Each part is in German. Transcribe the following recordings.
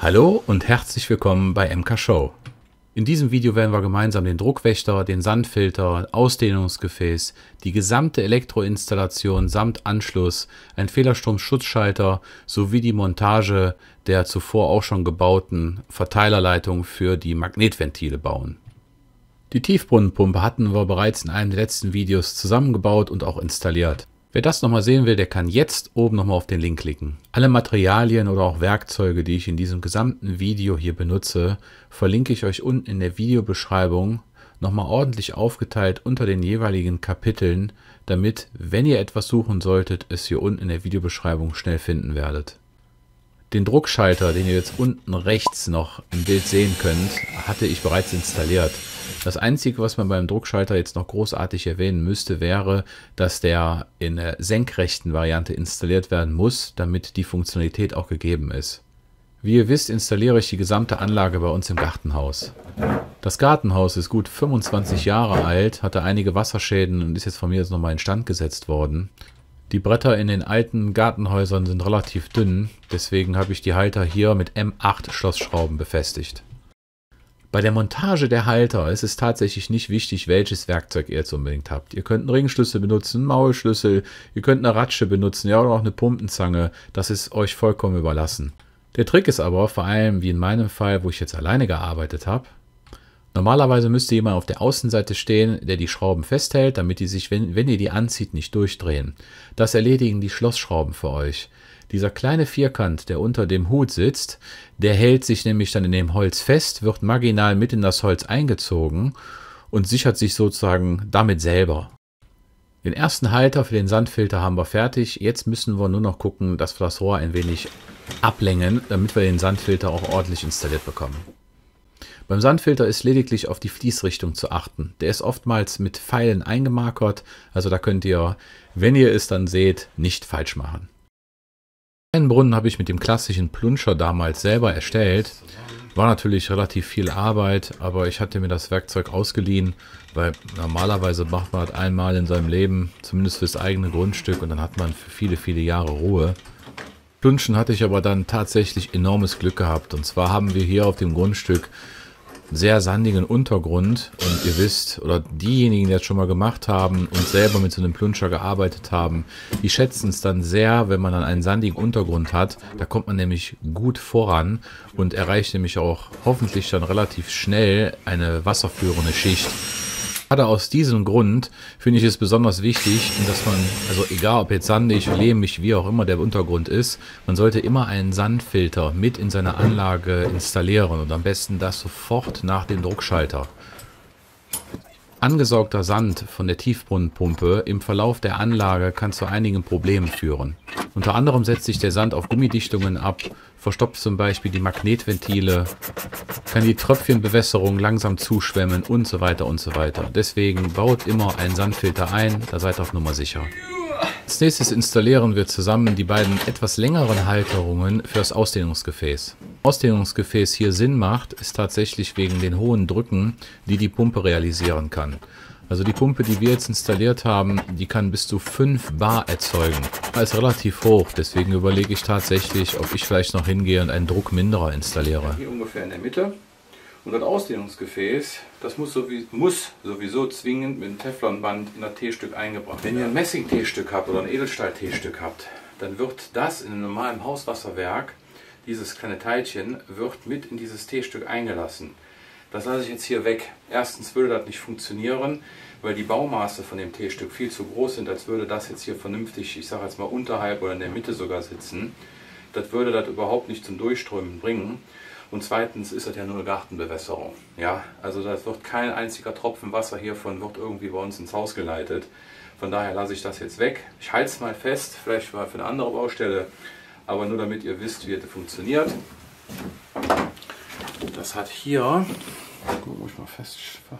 Hallo und herzlich willkommen bei MK Show. In diesem Video werden wir gemeinsam den Druckwächter, den Sandfilter, Ausdehnungsgefäß, die gesamte Elektroinstallation samt Anschluss, ein Fehlerstromschutzschalter sowie die Montage der zuvor auch schon gebauten Verteilerleitung für die Magnetventile bauen. Die Tiefbrunnenpumpe hatten wir bereits in einem der letzten Videos zusammengebaut und auch installiert. Wer das nochmal sehen will, der kann jetzt oben nochmal auf den Link klicken. Alle Materialien oder auch Werkzeuge, die ich in diesem gesamten Video hier benutze, verlinke ich euch unten in der Videobeschreibung nochmal ordentlich aufgeteilt unter den jeweiligen Kapiteln, damit, wenn ihr etwas suchen solltet, es hier unten in der Videobeschreibung schnell finden werdet. Den Druckschalter, den ihr jetzt unten rechts noch im Bild sehen könnt, hatte ich bereits installiert. Das Einzige, was man beim Druckschalter jetzt noch großartig erwähnen müsste, wäre, dass der in der senkrechten Variante installiert werden muss, damit die Funktionalität auch gegeben ist. Wie ihr wisst, installiere ich die gesamte Anlage bei uns im Gartenhaus. Das Gartenhaus ist gut 25 Jahre alt, hatte einige Wasserschäden und ist jetzt von mir jetzt nochmal instand gesetzt worden. Die Bretter in den alten Gartenhäusern sind relativ dünn, deswegen habe ich die Halter hier mit M8 Schlossschrauben befestigt. Bei der Montage der Halter ist es tatsächlich nicht wichtig, welches Werkzeug ihr jetzt unbedingt habt. Ihr könnt einen Ringschlüssel benutzen, einen Maulschlüssel, ihr könnt eine Ratsche benutzen, ja, oder auch eine Pumpenzange. Das ist euch vollkommen überlassen. Der Trick ist aber, vor allem wie in meinem Fall, wo ich jetzt alleine gearbeitet habe, normalerweise müsste jemand auf der Außenseite stehen, der die Schrauben festhält, damit die sich, wenn ihr die anzieht, nicht durchdrehen. Das erledigen die Schlossschrauben für euch. Dieser kleine Vierkant, der unter dem Hut sitzt, der hält sich nämlich dann in dem Holz fest, wird marginal mit in das Holz eingezogen und sichert sich sozusagen damit selber. Den ersten Halter für den Sandfilter haben wir fertig. Jetzt müssen wir nur noch gucken, dass wir das Rohr ein wenig ablängen, damit wir den Sandfilter auch ordentlich installiert bekommen. Beim Sandfilter ist lediglich auf die Fließrichtung zu achten. Der ist oftmals mit Pfeilen eingemarkert, also da könnt ihr, wenn ihr es dann seht, nicht falsch machen. Den Brunnen habe ich mit dem klassischen Plunscher damals selber erstellt. War natürlich relativ viel Arbeit, aber ich hatte mir das Werkzeug ausgeliehen, weil normalerweise macht man das einmal in seinem Leben, zumindest fürs eigene Grundstück, und dann hat man für viele, viele Jahre Ruhe. Plunschen hatte ich aber dann tatsächlich enormes Glück gehabt, und zwar haben wir hier auf dem Grundstück sehr sandigen Untergrund, und ihr wisst, oder diejenigen, die das schon mal gemacht haben und selber mit so einem Plunscher gearbeitet haben, die schätzen es dann sehr, wenn man dann einen sandigen Untergrund hat. Da kommt man nämlich gut voran und erreicht nämlich auch hoffentlich dann relativ schnell eine wasserführende Schicht. Gerade aus diesem Grund finde ich es besonders wichtig, dass man, also egal ob jetzt sandig, lehmig, wie auch immer der Untergrund ist, man sollte immer einen Sandfilter mit in seine Anlage installieren und am besten das sofort nach dem Druckschalter. Angesaugter Sand von der Tiefbrunnenpumpe im Verlauf der Anlage kann zu einigen Problemen führen. Unter anderem setzt sich der Sand auf Gummidichtungen ab, verstopft zum Beispiel die Magnetventile, kann die Tröpfchenbewässerung langsam zuschwemmen und so weiter und so weiter. Deswegen baut immer einen Sandfilter ein, da seid ihr auf Nummer sicher. Als nächstes installieren wir zusammen die beiden etwas längeren Halterungen für das Ausdehnungsgefäß. Ausdehnungsgefäß hier Sinn macht, ist tatsächlich wegen den hohen Drücken, die die Pumpe realisieren kann. Also die Pumpe, die wir jetzt installiert haben, die kann bis zu 5 Bar erzeugen. Das ist relativ hoch, deswegen überlege ich tatsächlich, ob ich vielleicht noch hingehe und einen Druckminderer installiere. Hier ungefähr in der Mitte. Und das Ausdehnungsgefäß, das muss sowieso zwingend mit einem Teflonband in das T-Stück eingebracht werden. Wenn ihr ein Messing-T-Stück habt oder ein Edelstahl-T-Stück habt, dann wird das in einem normalen Hauswasserwerk, dieses kleine Teilchen, wird mit in dieses T-Stück eingelassen. Das lasse ich jetzt hier weg. Erstens würde das nicht funktionieren, weil die Baumaße von dem T-Stück viel zu groß sind, als würde das jetzt hier vernünftig, ich sage jetzt mal unterhalb oder in der Mitte sogar sitzen. Das würde das überhaupt nicht zum Durchströmen bringen. Und zweitens ist das ja nur eine Gartenbewässerung. Ja, also das wird kein einziger Tropfen Wasser hiervon wird irgendwie bei uns ins Haus geleitet. Von daher lasse ich das jetzt weg. Ich halte es mal fest, vielleicht mal für eine andere Baustelle, aber nur damit ihr wisst, wie das funktioniert. Das hat hier, muss ich mal fest,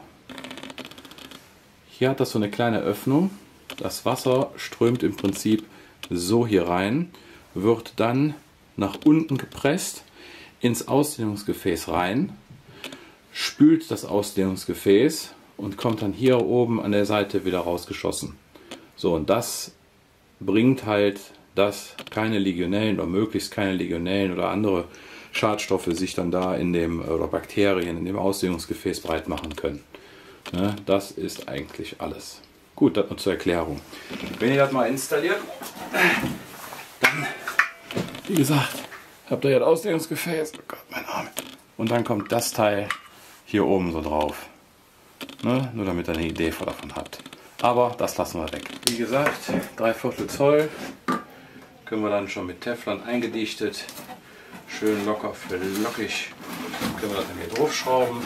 hier hat das so eine kleine Öffnung. Das Wasser strömt im Prinzip so hier rein, wird dann nach unten gepresst, ins Ausdehnungsgefäß rein, spült das Ausdehnungsgefäß und kommt dann hier oben an der Seite wieder rausgeschossen. So, und das bringt halt, dass keine Legionellen oder möglichst keine Legionellen oder andere Schadstoffe sich dann da in dem, oder Bakterien in dem Ausdehnungsgefäß breit machen können. Ne, das ist eigentlich alles. Gut, das nur zur Erklärung. Wenn ihr das mal installiert, dann, wie gesagt, habt ihr ja das Ausdehnungsgefäß. Oh Gott, mein Arm. Und dann kommt das Teil hier oben so drauf. Ne, nur damit ihr eine Idee davon habt. Aber das lassen wir weg. Wie gesagt, 3/4 Zoll können wir dann schon mit Teflon eingedichtet. Schön locker für lockig. Können wir das dann hier draufschrauben.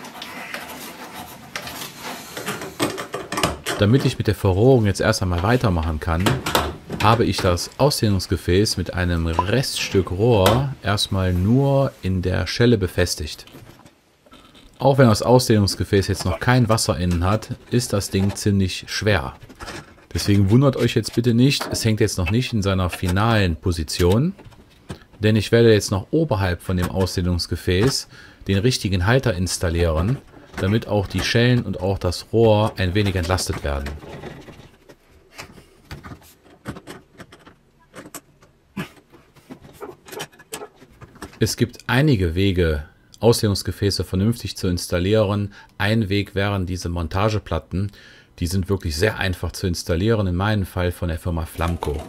Damit ich mit der Verrohrung jetzt erst einmal weitermachen kann, habe ich das Ausdehnungsgefäß mit einem Reststück Rohr erstmal nur in der Schelle befestigt. Auch wenn das Ausdehnungsgefäß jetzt noch kein Wasser innen hat, ist das Ding ziemlich schwer. Deswegen wundert euch jetzt bitte nicht, es hängt jetzt noch nicht in seiner finalen Position, denn ich werde jetzt noch oberhalb von dem Ausdehnungsgefäß den richtigen Halter installieren, damit auch die Schellen und auch das Rohr ein wenig entlastet werden. Es gibt einige Wege, Ausdehnungsgefäße vernünftig zu installieren. Ein Weg wären diese Montageplatten. Die sind wirklich sehr einfach zu installieren, in meinem Fall von der Firma Flamco.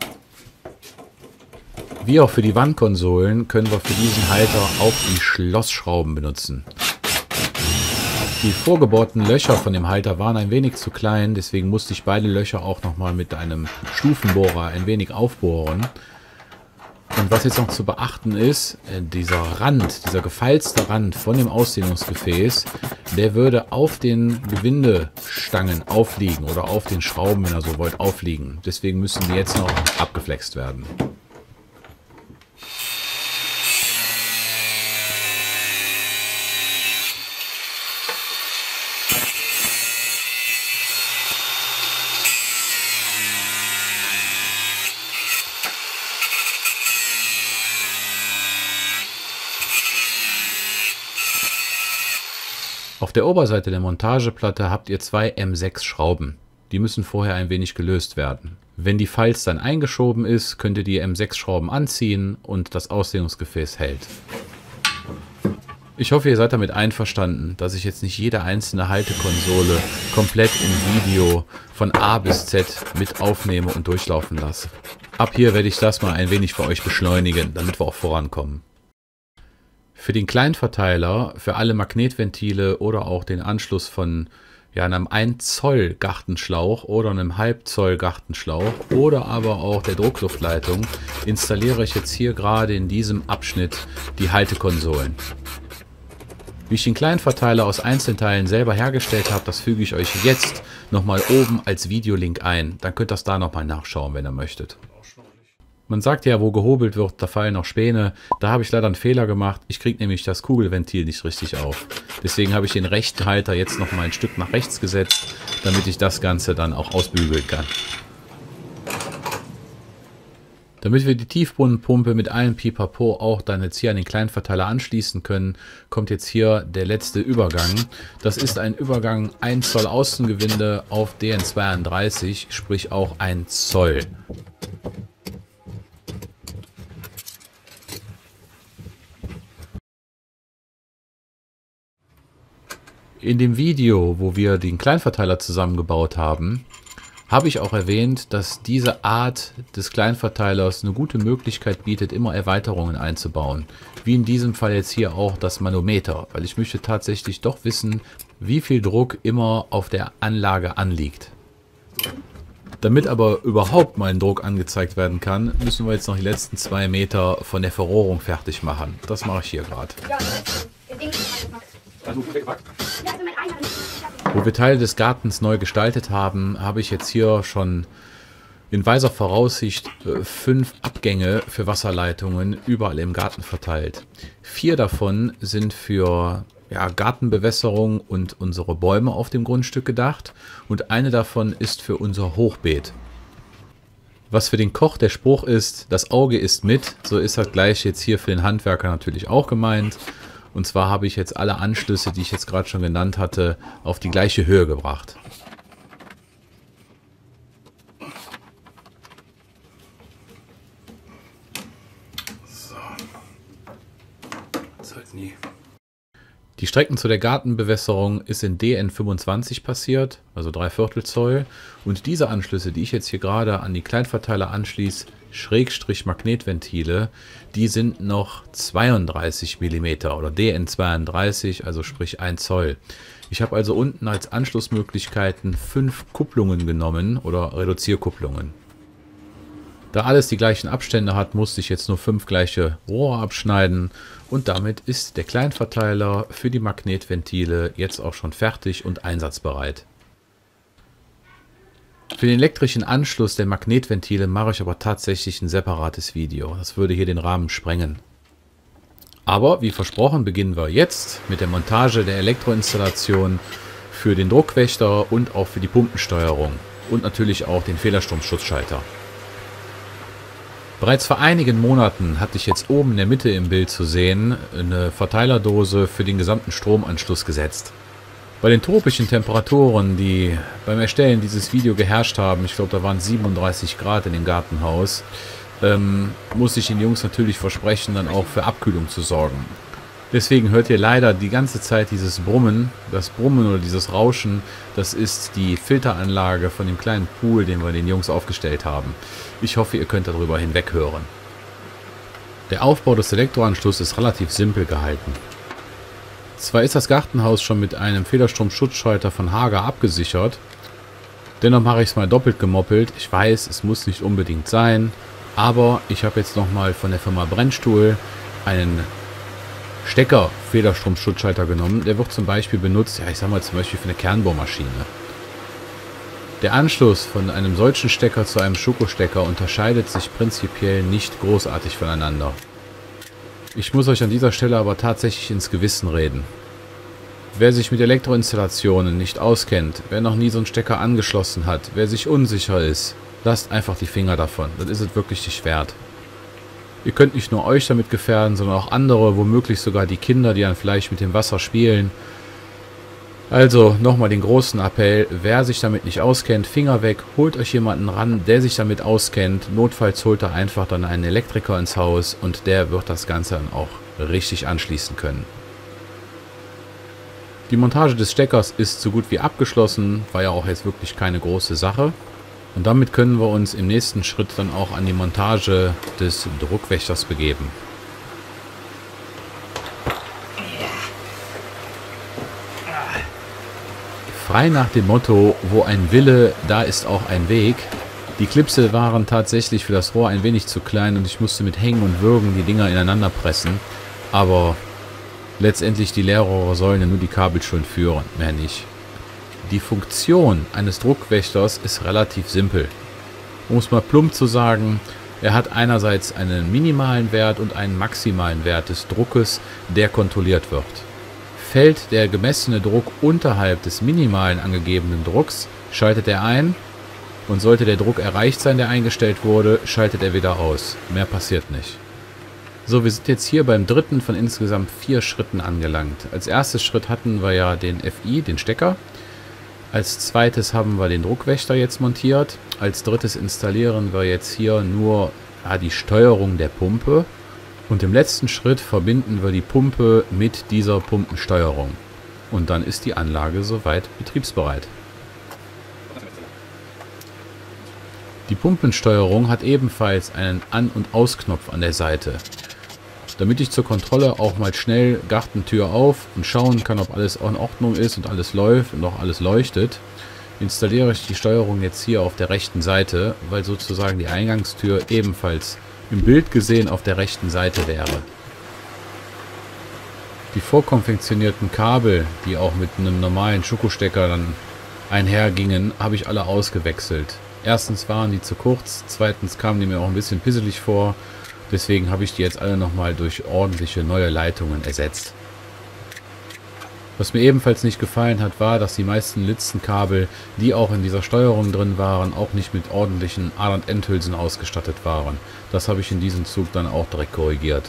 Wie auch für die Wandkonsolen können wir für diesen Halter auch die Schlossschrauben benutzen. Die vorgebohrten Löcher von dem Halter waren ein wenig zu klein, deswegen musste ich beide Löcher auch nochmal mit einem Stufenbohrer ein wenig aufbohren. Und was jetzt noch zu beachten ist, dieser Rand, dieser gefalzte Rand von dem Ausdehnungsgefäß, der würde auf den Gewindestangen aufliegen oder auf den Schrauben, wenn ihr so wollt, aufliegen. Deswegen müssen die jetzt noch abgeflext werden. Auf der Oberseite der Montageplatte habt ihr zwei M6 Schrauben. Die müssen vorher ein wenig gelöst werden. Wenn die Falz dann eingeschoben ist, könnt ihr die M6 Schrauben anziehen und das Ausdehnungsgefäß hält. Ich hoffe, ihr seid damit einverstanden, dass ich jetzt nicht jede einzelne Haltekonsole komplett im Video von A bis Z mit aufnehme und durchlaufen lasse. Ab hier werde ich das mal ein wenig für euch beschleunigen, damit wir auch vorankommen. Für den Kleinverteiler, für alle Magnetventile oder auch den Anschluss von einem 1 Zoll Gartenschlauch oder einem halb Zoll Gartenschlauch oder aber auch der Druckluftleitung installiere ich jetzt hier gerade in diesem Abschnitt die Haltekonsolen. Wie ich den Kleinverteiler aus Einzelteilen selber hergestellt habe, das füge ich euch jetzt nochmal oben als Videolink ein. Dann könnt ihr das da nochmal nachschauen, wenn ihr möchtet. Man sagt ja, wo gehobelt wird, da fallen auch Späne. Da habe ich leider einen Fehler gemacht. Ich kriege nämlich das Kugelventil nicht richtig auf. Deswegen habe ich den rechten Halter jetzt noch mal ein Stück nach rechts gesetzt, damit ich das Ganze dann auch ausbügeln kann. Damit wir die Tiefbrunnenpumpe mit allen Pipapo auch dann jetzt hier an den Kleinverteiler anschließen können, kommt jetzt hier der letzte Übergang. Das ist ein Übergang 1 Zoll Außengewinde auf DN32, sprich auch 1 Zoll. In dem Video, wo wir den Kleinverteiler zusammengebaut haben, habe ich auch erwähnt, dass diese Art des Kleinverteilers eine gute Möglichkeit bietet, immer Erweiterungen einzubauen. Wie in diesem Fall jetzt hier auch das Manometer, weil ich möchte tatsächlich doch wissen, wie viel Druck immer auf der Anlage anliegt. Damit aber überhaupt mal ein Druck angezeigt werden kann, müssen wir jetzt noch die letzten 2 Meter von der Verrohrung fertig machen. Das mache ich hier gerade. Wo wir Teile des Gartens neu gestaltet haben, habe ich jetzt hier schon in weiser Voraussicht 5 Abgänge für Wasserleitungen überall im Garten verteilt. 4 davon sind für Gartenbewässerung und unsere Bäume auf dem Grundstück gedacht und eine davon ist für unser Hochbeet. Was für den Koch der Spruch ist, das Auge isst mit, so ist das gleich jetzt hier für den Handwerker natürlich auch gemeint. Und zwar habe ich jetzt alle Anschlüsse, die ich jetzt gerade schon genannt hatte, auf die gleiche Höhe gebracht. So. Halt nie. Die Strecken zu der Gartenbewässerung ist in DN25 passiert, also 3/4 Zoll. Und diese Anschlüsse, die ich jetzt hier gerade an die Kleinverteiler anschließe, Schrägstrich Magnetventile, die sind noch 32 mm oder DN32, also sprich 1 Zoll. Ich habe also unten als Anschlussmöglichkeiten 5 Kupplungen genommen oder Reduzierkupplungen. Da alles die gleichen Abstände hat, musste ich jetzt nur 5 gleiche Rohre abschneiden und damit ist der Kleinverteiler für die Magnetventile jetzt auch schon fertig und einsatzbereit. Für den elektrischen Anschluss der Magnetventile mache ich aber tatsächlich ein separates Video. Das würde hier den Rahmen sprengen. Aber wie versprochen beginnen wir jetzt mit der Montage der Elektroinstallation für den Druckwächter und auch für die Pumpensteuerung und natürlich auch den Fehlerstromschutzschalter. Bereits vor einigen Monaten hatte ich jetzt oben in der Mitte im Bild zu sehen eine Verteilerdose für den gesamten Stromanschluss gesetzt. Bei den tropischen Temperaturen, die beim Erstellen dieses Video geherrscht haben, ich glaube da waren 37 Grad in dem Gartenhaus, musste ich den Jungs natürlich versprechen, dann auch für Abkühlung zu sorgen. Deswegen hört ihr leider die ganze Zeit dieses Brummen. Das Brummen oder dieses Rauschen, das ist die Filteranlage von dem kleinen Pool, den wir den Jungs aufgestellt haben. Ich hoffe, ihr könnt darüber hinweg hören. Der Aufbau des Elektroanschlusses ist relativ simpel gehalten. Zwar ist das Gartenhaus schon mit einem Fehlerstromschutzschalter von Hager abgesichert, dennoch mache ich es mal doppelt gemoppelt. Ich weiß, es muss nicht unbedingt sein, aber ich habe jetzt nochmal von der Firma Brennstuhl einen Stecker-Fehlerstromschutzschalter genommen. Der wird zum Beispiel benutzt, ja ich sag mal zum Beispiel für eine Kernbohrmaschine. Der Anschluss von einem solchen Stecker zu einem Schokostecker unterscheidet sich prinzipiell nicht großartig voneinander. Ich muss euch an dieser Stelle aber tatsächlich ins Gewissen reden. Wer sich mit Elektroinstallationen nicht auskennt, wer noch nie so einen Stecker angeschlossen hat, wer sich unsicher ist, lasst einfach die Finger davon. Das ist es wirklich nicht wert. Ihr könnt nicht nur euch damit gefährden, sondern auch andere, womöglich sogar die Kinder, die dann vielleicht mit dem Wasser spielen. Also nochmal den großen Appell, wer sich damit nicht auskennt, Finger weg, holt euch jemanden ran, der sich damit auskennt. Notfalls holt er einfach dann einen Elektriker ins Haus und der wird das Ganze dann auch richtig anschließen können. Die Montage des Steckers ist so gut wie abgeschlossen, war ja auch jetzt wirklich keine große Sache. Und damit können wir uns im nächsten Schritt dann auch an die Montage des Druckwächters begeben. Frei nach dem Motto, wo ein Wille, da ist auch ein Weg. Die Klipse waren tatsächlich für das Rohr ein wenig zu klein und ich musste mit Hängen und Würgen die Dinger ineinander pressen. Aber letztendlich die Leerrohre sollen ja nur die Kabel schon führen, mehr nicht. Die Funktion eines Druckwächters ist relativ simpel. Um es mal plump zu sagen, er hat einerseits einen minimalen Wert und einen maximalen Wert des Druckes, der kontrolliert wird. Fällt der gemessene Druck unterhalb des minimalen angegebenen Drucks, schaltet er ein und sollte der Druck erreicht sein, der eingestellt wurde, schaltet er wieder aus. Mehr passiert nicht. So, wir sind jetzt hier beim dritten von insgesamt 4 Schritten angelangt. Als erstes Schritt hatten wir ja den FI, den Stecker. Als zweites haben wir den Druckwächter jetzt montiert. Als drittes installieren wir jetzt hier nur die Steuerung der Pumpe. Und im letzten Schritt verbinden wir die Pumpe mit dieser Pumpensteuerung. Und dann ist die Anlage soweit betriebsbereit. Die Pumpensteuerung hat ebenfalls einen An- und Ausknopf an der Seite. Damit ich zur Kontrolle auch mal schnell Gartentür auf und schauen kann, ob alles in Ordnung ist und alles läuft und auch alles leuchtet, installiere ich die Steuerung jetzt hier auf der rechten Seite, weil sozusagen die Eingangstür ebenfalls im Bild gesehen auf der rechten Seite wäre. Die vorkonfektionierten Kabel, die auch mit einem normalen Schokostecker dann einhergingen, habe ich alle ausgewechselt. Erstens waren die zu kurz, zweitens kamen die mir auch ein bisschen pisselig vor. Deswegen habe ich die jetzt alle nochmal durch ordentliche neue Leitungen ersetzt. Was mir ebenfalls nicht gefallen hat, war, dass die meisten Litzenkabel, die auch in dieser Steuerung drin waren, auch nicht mit ordentlichen A- und Endhülsen ausgestattet waren. Das habe ich in diesem Zug dann auch direkt korrigiert.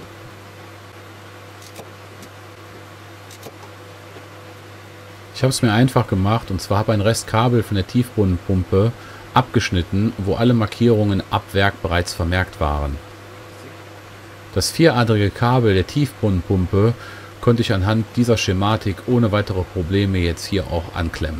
Ich habe es mir einfach gemacht und zwar habe ein Restkabel von der Tiefbodenpumpe abgeschnitten, wo alle Markierungen ab Werk bereits vermerkt waren. Das vieradrige Kabel der Tiefbrunnenpumpe konnte ich anhand dieser Schematik ohne weitere Probleme jetzt hier auch anklemmen.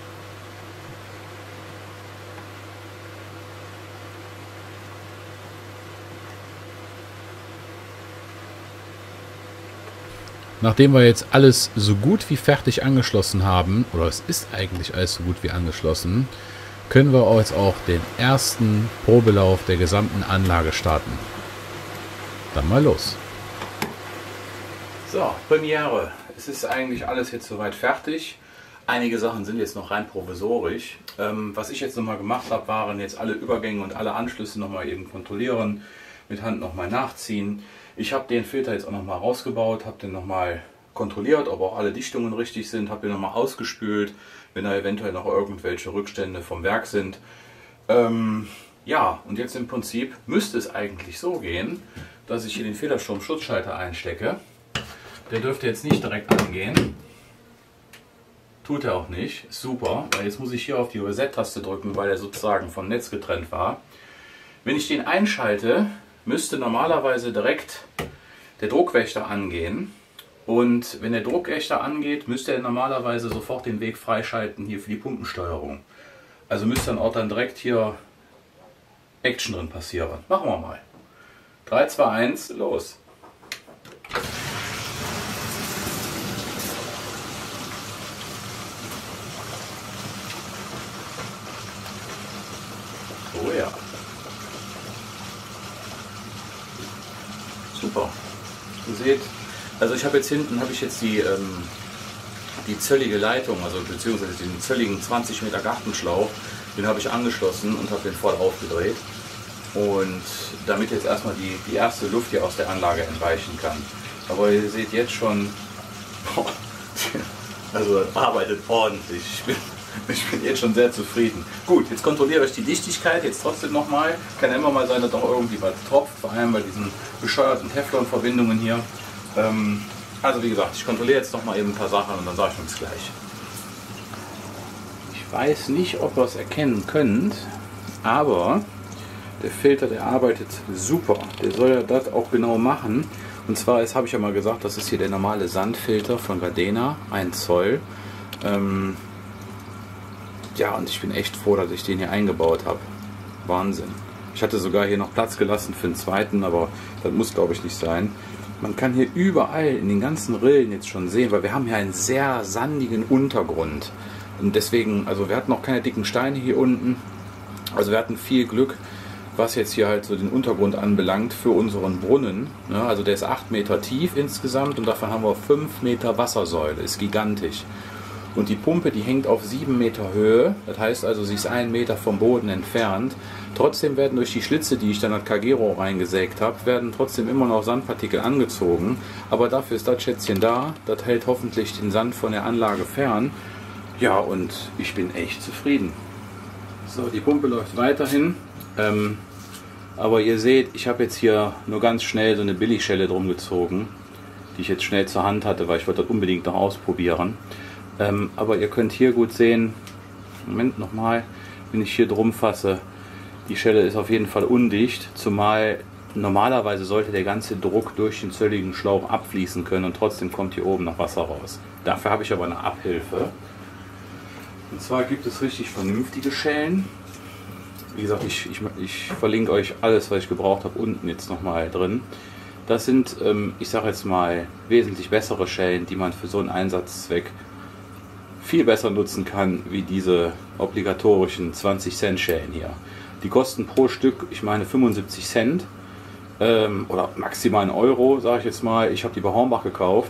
Nachdem wir jetzt alles so gut wie fertig angeschlossen haben, oder es ist eigentlich alles so gut wie angeschlossen, können wir jetzt auch den ersten Probelauf der gesamten Anlage starten. Dann mal los. So, Premiere. Es ist eigentlich alles jetzt soweit fertig. Einige Sachen sind jetzt noch rein provisorisch. Was ich jetzt nochmal gemacht habe, waren jetzt alle Übergänge und alle Anschlüsse nochmal eben kontrollieren, mit Hand nochmal nachziehen. Ich habe den Filter jetzt auch nochmal rausgebaut, habe den nochmal kontrolliert, ob auch alle Dichtungen richtig sind, habe den nochmal ausgespült, wenn da eventuell noch irgendwelche Rückstände vom Werk sind. Ja, und jetzt im Prinzip müsste es eigentlich so gehen, dass ich hier den Federstrom-Schutzschalter einstecke. Der dürfte jetzt nicht direkt angehen. Tut er auch nicht. Super, weil jetzt muss ich hier auf die Reset-Taste drücken, weil er sozusagen vom Netz getrennt war. Wenn ich den einschalte, müsste normalerweise direkt der Druckwächter angehen. Und wenn der Druckwächter angeht, müsste er normalerweise sofort den Weg freischalten hier für die Pumpensteuerung. Also müsste dann auch dann direkt hier Action drin passieren. Machen wir mal. 3, 2, 1, los! Oh ja. Super. Ihr seht, also ich habe jetzt hinten die zöllige Leitung, also beziehungsweise den zölligen 20 Meter Gartenschlauch, den habe ich angeschlossen und habe den voll aufgedreht. Und damit jetzt erstmal die erste Luft hier aus der Anlage entweichen kann. Aber ihr seht jetzt schon, also das arbeitet ordentlich. Ich bin jetzt schon sehr zufrieden. Gut, jetzt kontrolliere ich die Dichtigkeit jetzt trotzdem nochmal. Kann immer mal sein, dass doch irgendwie was tropft, vor allem bei diesen bescheuerten Teflon-Verbindungen hier. Also wie gesagt, ich kontrolliere jetzt nochmal eben ein paar Sachen und dann sage ich uns gleich. Ich weiß nicht, ob ihr es erkennen könnt, aber der Filter, der arbeitet super. Der soll ja das auch genau machen. Und zwar habe ich ja mal gesagt, das ist hier der normale Sandfilter von Gardena, 1 Zoll. Ja, und ich bin echt froh, dass ich den hier eingebaut habe. Wahnsinn. Ich hatte sogar hier noch Platz gelassen für einen zweiten, aber das muss, glaube ich, nicht sein. Man kann hier überall in den ganzen Rillen jetzt schon sehen, weil wir haben hier einen sehr sandigen Untergrund. Und deswegen, also wir hatten noch keine dicken Steine hier unten. Also wir hatten viel Glück, was jetzt hier halt so den Untergrund anbelangt für unseren Brunnen. Ja, also der ist 8 Meter tief insgesamt und davon haben wir 5 Meter Wassersäule. Ist gigantisch. Und die Pumpe, die hängt auf 7 Meter Höhe. Das heißt also, sie ist 1 Meter vom Boden entfernt. Trotzdem werden durch die Schlitze, die ich dann als Kagero reingesägt habe, werden trotzdem immer noch Sandpartikel angezogen. Aber dafür ist das Schätzchen da. Das hält hoffentlich den Sand von der Anlage fern. Ja, und ich bin echt zufrieden. So, die Pumpe läuft weiterhin. Aber ihr seht, ich habe jetzt hier nur ganz schnell so eine Billigschelle drum gezogen, die ich jetzt schnell zur Hand hatte, weil ich wollte das unbedingt noch ausprobieren. Aber ihr könnt hier gut sehen, Moment nochmal, wenn ich hier drum fasse, die Schelle ist auf jeden Fall undicht, zumal normalerweise sollte der ganze Druck durch den zölligen Schlauch abfließen können und trotzdem kommt hier oben noch Wasser raus. Dafür habe ich aber eine Abhilfe. Und zwar gibt es richtig vernünftige Schellen. Wie gesagt, ich verlinke euch alles, was ich gebraucht habe, unten jetzt nochmal drin. Das sind, ich sage jetzt mal, wesentlich bessere Schellen, die man für so einen Einsatzzweck viel besser nutzen kann, wie diese obligatorischen 20 Cent Schellen hier. Die kosten pro Stück, ich meine 75 Cent oder maximal 1 Euro, sage ich jetzt mal. Ich habe die bei Hornbach gekauft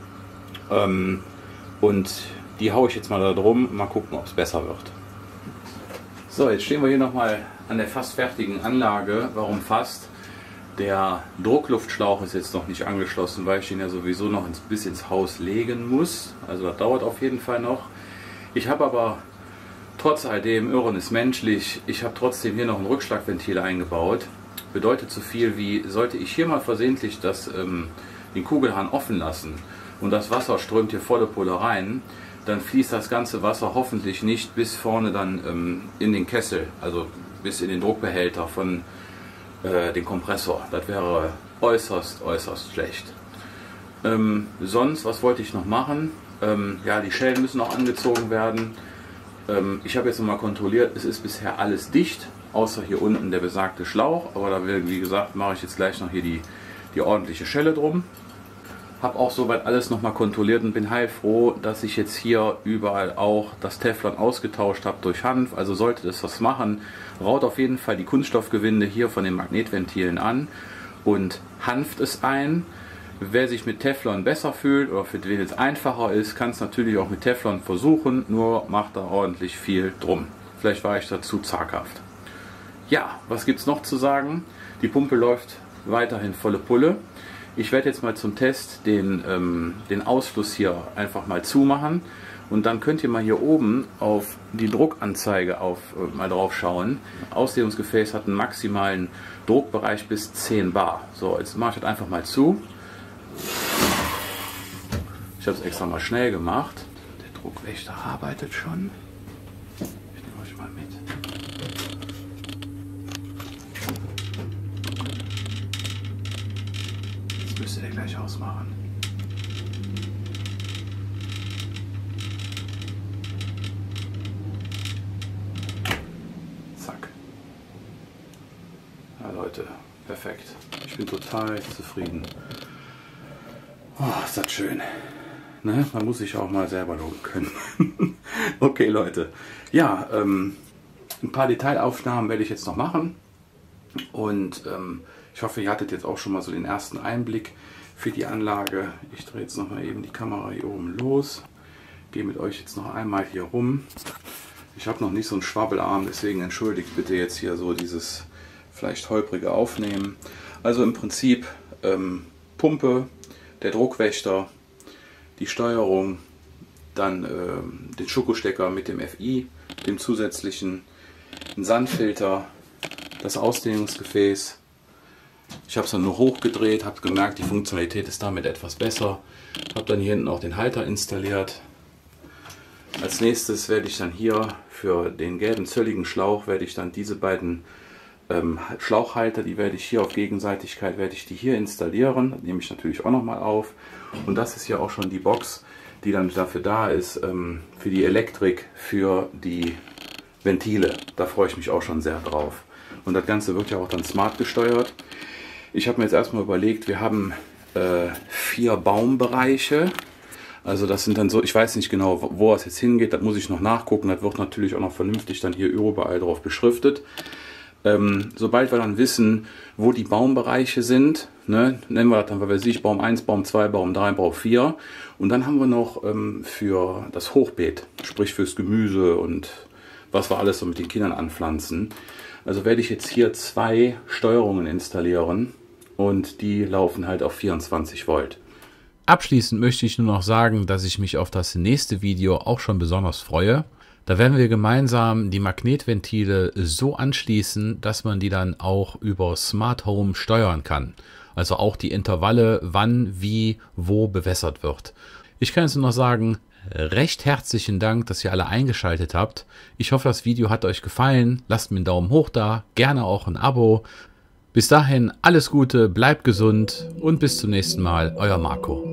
und die haue ich jetzt mal da drum, mal gucken, ob es besser wird. So, jetzt stehen wir hier nochmal an der fast fertigen Anlage. Warum fast? Der Druckluftschlauch ist jetzt noch nicht angeschlossen, weil ich ihn ja sowieso noch bis ins Haus legen muss. Also das dauert auf jeden Fall noch. Ich habe aber trotz alledem, Irren ist menschlich, ich habe trotzdem hier noch ein Rückschlagventil eingebaut. Bedeutet so viel wie, sollte ich hier mal versehentlich den Kugelhahn offen lassen und das Wasser strömt hier volle Pulle rein, dann fließt das ganze Wasser hoffentlich nicht bis vorne dann in den Kessel, also bis in den Druckbehälter von den Kompressor. Das wäre äußerst, äußerst schlecht. Sonst, was wollte ich noch machen? Ja, die Schellen müssen noch angezogen werden. Ich habe jetzt nochmal kontrolliert, es ist bisher alles dicht, außer hier unten der besagte Schlauch. Aber da will, wie gesagt, mache ich jetzt gleich noch hier die ordentliche Schelle drum. Habe auch soweit alles nochmal kontrolliert und bin heilfroh, dass ich jetzt hier überall auch das Teflon ausgetauscht habe durch Hanf. Also sollte das was machen, raut auf jeden Fall die Kunststoffgewinde hier von den Magnetventilen an und hanft es ein. Wer sich mit Teflon besser fühlt oder für den es einfacher ist, kann es natürlich auch mit Teflon versuchen, nur macht da ordentlich viel drum. Vielleicht war ich da zu zaghaft. Ja, was gibt es noch zu sagen? Die Pumpe läuft weiterhin volle Pulle. Ich werde jetzt mal zum Test den Ausfluss hier einfach mal zumachen und dann könnt ihr mal hier oben auf die Druckanzeige mal drauf schauen. Ausdehnungsgefäß hat einen maximalen Druckbereich bis 10 Bar. So, jetzt mache ich das einfach mal zu. Ich habe es extra mal schnell gemacht. Der Druckwächter arbeitet schon. Ich nehme euch mal mit. Jetzt müsst ihr den gleich ausmachen. Zack. Ja Leute, perfekt. Ich bin total zufrieden. Oh, ist das schön. Ne? Man muss sich auch mal selber loben können. Okay, Leute. Ja, ein paar Detailaufnahmen werde ich jetzt noch machen. Und ich hoffe, ihr hattet jetzt auch schon mal so den ersten Einblick für die Anlage. Ich drehe jetzt noch mal eben die Kamera hier oben los. Gehe mit euch jetzt noch einmal hier rum. Ich habe noch nicht so einen Schwabbelarm, deswegen entschuldigt bitte jetzt hier so dieses vielleicht holprige Aufnehmen. Also im Prinzip Pumpe, der Druckwächter, die Steuerung, dann den Schokostecker mit dem FI, dem zusätzlichen, einen Sandfilter, das Ausdehnungsgefäß. Ich habe es dann nur hochgedreht, habe gemerkt, die Funktionalität ist damit etwas besser. Habe dann hier hinten auch den Halter installiert. Als nächstes werde ich dann hier für den gelben zölligen Schlauch werde ich dann diese beiden Schlauchhalter, die werde ich hier auf Gegenseitigkeit, werde ich die hier installieren. Das nehme ich natürlich auch nochmal auf. Und das ist ja auch schon die Box, die dann dafür da ist, für die Elektrik, für die Ventile. Da freue ich mich auch schon sehr drauf. Und das Ganze wird ja auch dann smart gesteuert. Ich habe mir jetzt erstmal überlegt, wir haben 4 Baumbereiche. Also das sind dann so, ich weiß nicht genau, wo es jetzt hingeht, das muss ich noch nachgucken. Das wird natürlich auch noch vernünftig dann hier überall drauf beschriftet. Sobald wir dann wissen, wo die Baumbereiche sind, ne, nennen wir das dann, weil wir sehen, Baum 1, Baum 2, Baum 3, Baum 4. Und dann haben wir noch für das Hochbeet, sprich fürs Gemüse und was wir alles so mit den Kindern anpflanzen. Also werde ich jetzt hier 2 Steuerungen installieren und die laufen halt auf 24 Volt. Abschließend möchte ich nur noch sagen, dass ich mich auf das nächste Video auch schon besonders freue. Da werden wir gemeinsam die Magnetventile so anschließen, dass man die dann auch über Smart Home steuern kann. Also auch die Intervalle, wann, wie, wo bewässert wird. Ich kann jetzt nur noch sagen, recht herzlichen Dank, dass ihr alle eingeschaltet habt. Ich hoffe, das Video hat euch gefallen. Lasst mir einen Daumen hoch da, gerne auch ein Abo. Bis dahin alles Gute, bleibt gesund und bis zum nächsten Mal, euer Marco.